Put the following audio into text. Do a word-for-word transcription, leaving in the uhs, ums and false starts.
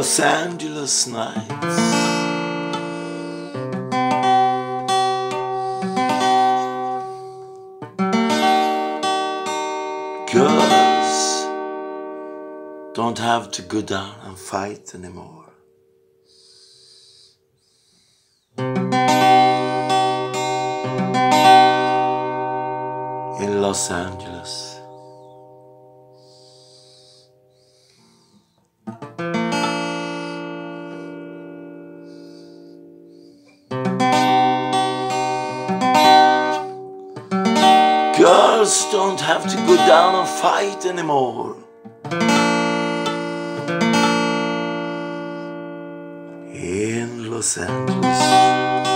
Los Angeles nights. Girls don't have to go down and fight anymore. In Los Angeles. Girls don't have to go down and fight anymore. In Los Angeles.